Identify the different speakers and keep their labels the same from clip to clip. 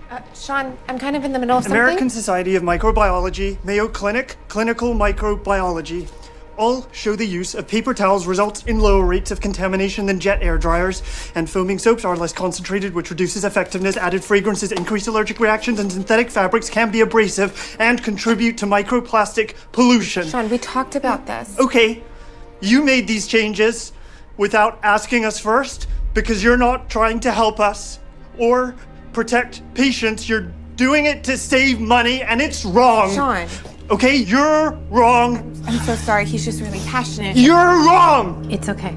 Speaker 1: Shaun, I'm kind of in the middle of something.
Speaker 2: American Society of Microbiology, Mayo Clinic, Clinical Microbiology. All show the use of paper towels results in lower rates of contamination than jet air dryers, and foaming soaps are less concentrated, which reduces effectiveness. Added fragrances increase allergic reactions, and synthetic fabrics can be abrasive and contribute to microplastic pollution.
Speaker 1: Shaun, we talked about this.
Speaker 2: Okay, you made these changes without asking us first because you're not trying to help us or protect patients. You're doing it to save money, and it's wrong.
Speaker 1: Shaun.
Speaker 2: Okay, you're wrong.
Speaker 1: I'm so sorry. He's just really passionate.
Speaker 2: You're wrong!
Speaker 3: It's okay.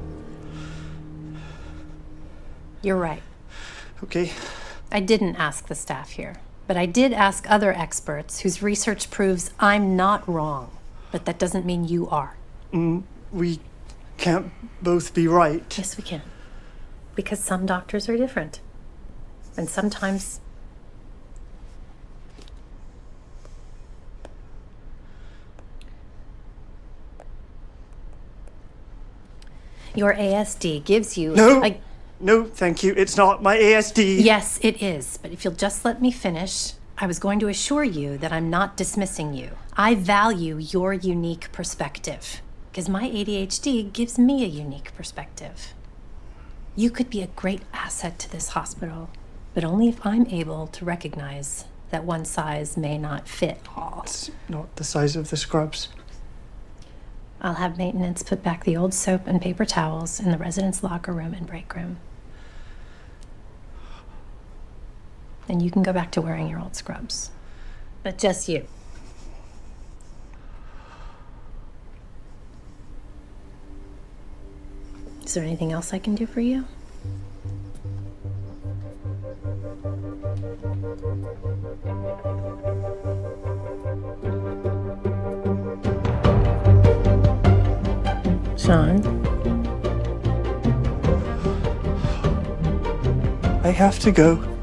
Speaker 3: You're right.
Speaker 2: Okay.
Speaker 3: I didn't ask the staff here, but I did ask other experts whose research proves I'm not wrong. But that doesn't mean you are.
Speaker 2: We can't both be right.
Speaker 3: Yes, we can. Because some doctors are different. And sometimes... Your ASD gives you...
Speaker 2: No, thank you. It's not my ASD.
Speaker 3: Yes, it is. But if you'll just let me finish, I was going to assure you that I'm not dismissing you. I value your unique perspective, because my ADHD gives me a unique perspective. You could be a great asset to this hospital, but only if I'm able to recognize that one size may not fit all.
Speaker 2: It's not the size of the scrubs.
Speaker 3: I'll have maintenance put back the old soap and paper towels in the residents' locker room and break room. And you can go back to wearing your old scrubs. But just you. Is there anything else I can do for you? Shaun?
Speaker 2: I have to go.